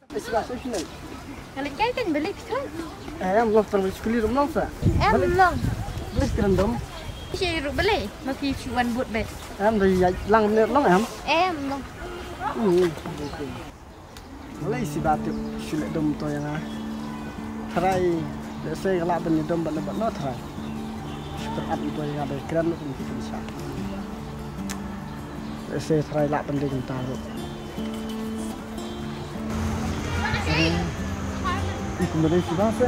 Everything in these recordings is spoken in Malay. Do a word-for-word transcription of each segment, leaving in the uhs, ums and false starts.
اسمع شو شنو؟ قالك كيف كان بليك كان؟ أنا ملوك ترى سكولي رمضان سا. أنا ملوك. بس كرندم. شيء يروح بلي ما في شو وان بود بس. أنا ضي لان من لان أهم. أنا ملوك. Hmm. Mulai si batu sulit dom tu yang ah. Try, saya kalau ada ni dom balik balik try. Super up itu yang ada keren tu mesti bisa. Saya try lah penting taruh. Ini kemudian si bapa.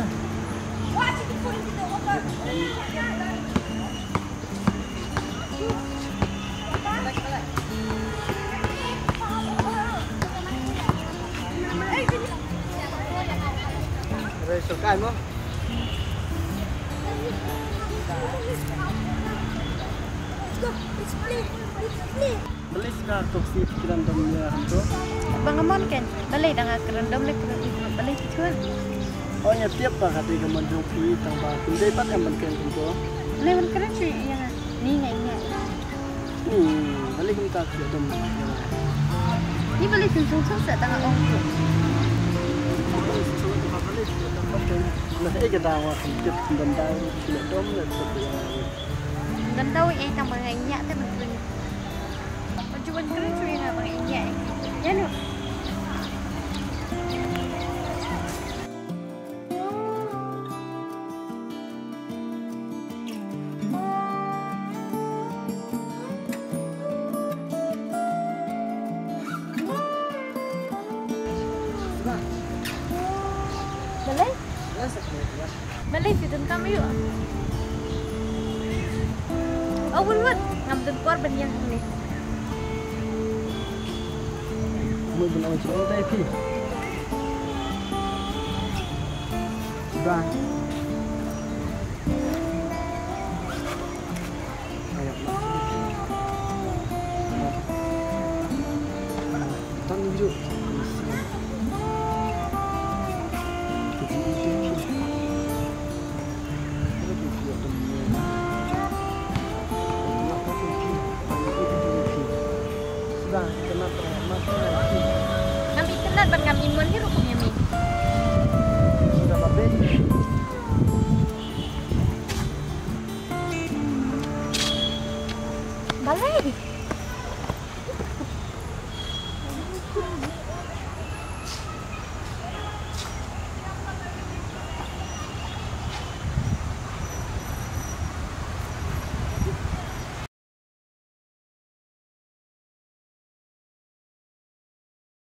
Suka mo? Beli sekarang toksi kerandomnya itu. Bang Amon kan, beli dengan kerandom lek beli tuan. Oh ya tiap pak hati keman joki tambah. Tidak dapat yang penting itu. Beli man keren sih yang ni nanya. Hmm, beli kita kerandom. Ni beli sungsung susah tengah orang tu. Nah, ini kita awak hidup gandau, tidak dom, seperti yang gandau ini tambah nyak tu betul. Macam mana keren curi nak bang nyak? Ya no. Boleh? Boleh fitur kami yuk. Oh, buat ngambil korban yang ini. Mau bilang macam mana tadi? Sudah. Tunjuk. Ngambil kenal bang ngambil imun ni rupanya mi. Sudah babel. Balai.